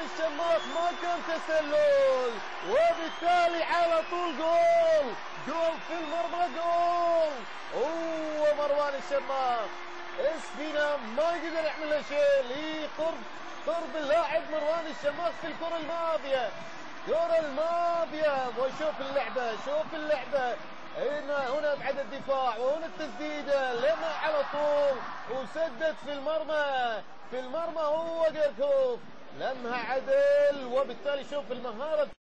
الشماخ ما كان تسلل، وبالتالي على طول جول في المرمى، جول. مروان الشماخ اسفينا ما قدر يعمل له شيء، لي قرب اللاعب مروان الشماخ في الكرة الماضية، وشوف اللعبة هنا بعد الدفاع، وهنا التسديدة لما على طول وسدد في المرمى هو جيركوف لمها عدل، وبالتالي شوف المهارة.